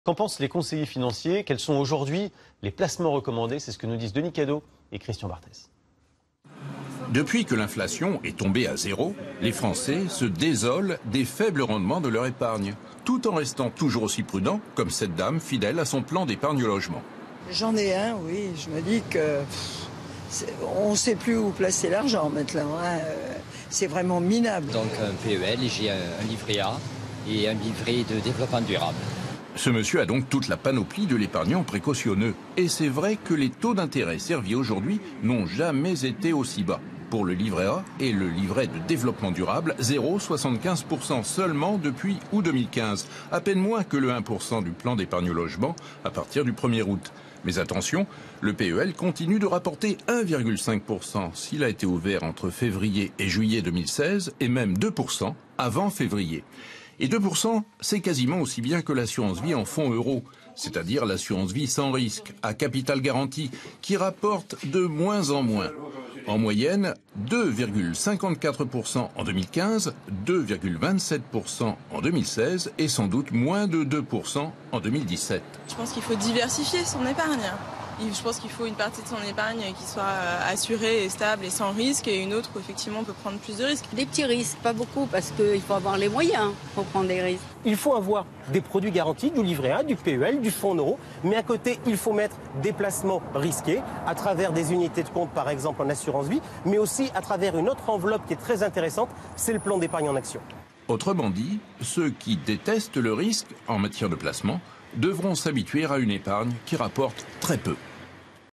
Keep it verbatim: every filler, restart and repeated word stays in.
Qu'en pensent les conseillers financiers? Quels sont aujourd'hui les placements recommandés? C'est ce que nous disent Denis Cadot et Christian Barthès. Depuis que l'inflation est tombée à zéro, les Français se désolent des faibles rendements de leur épargne, tout en restant toujours aussi prudents, comme cette dame fidèle à son plan d'épargne logement. J'en ai un, oui. Je me dis que on ne sait plus où placer l'argent maintenant. Hein. C'est vraiment minable. Donc un P E L, j'ai un livret A et un livret de développement durable. Ce monsieur a donc toute la panoplie de l'épargnant précautionneux. Et c'est vrai que les taux d'intérêt servis aujourd'hui n'ont jamais été aussi bas. Pour le livret A et le livret de développement durable, zéro virgule soixante-quinze pour cent seulement depuis août deux mille quinze. À peine moins que le un pour cent du plan d'épargne logement à partir du premier août. Mais attention, le P E L continue de rapporter un virgule cinq pour cent s'il a été ouvert entre février et juillet deux mille seize et même deux pour cent avant février. Et deux pour cent, c'est quasiment aussi bien que l'assurance vie en fonds euros, c'est-à-dire l'assurance vie sans risque, à capital garanti, qui rapporte de moins en moins. En moyenne, deux virgule cinquante-quatre pour cent en deux mille quinze, deux virgule vingt-sept pour cent en deux mille seize et sans doute moins de deux pour cent en deux mille dix-sept. Je pense qu'il faut diversifier son épargne. Je pense qu'il faut une partie de son épargne qui soit assurée et stable et sans risque et une autre où effectivement on peut prendre plus de risques. Des petits risques, pas beaucoup, parce qu'il faut avoir les moyens pour prendre des risques. Il faut avoir des produits garantis, du livret A, du P E L, du fonds en euros, mais à côté, il faut mettre des placements risqués à travers des unités de compte, par exemple en assurance vie, mais aussi à travers une autre enveloppe qui est très intéressante, c'est le plan d'épargne en action. Autrement dit, ceux qui détestent le risque en matière de placement devront s'habituer à une épargne qui rapporte très peu.